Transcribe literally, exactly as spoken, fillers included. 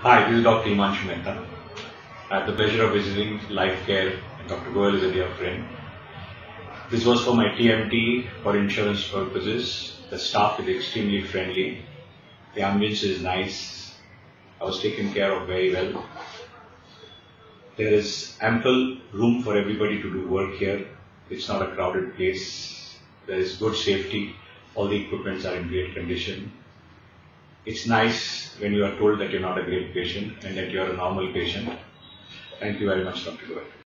Hi, this is Doctor Himanshu Mehta. I have the pleasure of visiting Lifecare, and Doctor Goel is a dear friend. This was for my T M T for insurance purposes. The staff is extremely friendly. The ambience is nice. I was taken care of very well. There is ample room for everybody to do work here. It's not a crowded place. There is good safety. All the equipments are in great condition. It's nice when you are told that you're not a great patient and that you're a normal patient. Thank you very much, Doctor Goel.